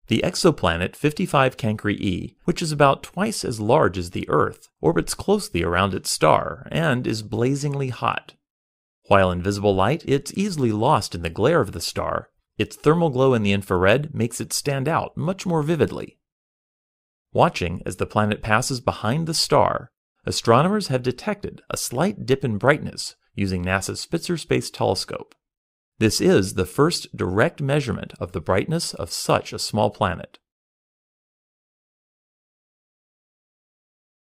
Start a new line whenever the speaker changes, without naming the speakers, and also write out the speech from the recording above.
The exoplanet 55 Cancri e, which is about twice as large as the Earth, orbits closely around its star and is blazingly hot. While in visible light, it's easily lost in the glare of the star. Its thermal glow in the infrared makes it stand out much more vividly. Watching as the planet passes behind the star, astronomers have detected a slight dip in brightness using NASA's Spitzer Space Telescope. This is the first direct measurement of the brightness of such a small planet.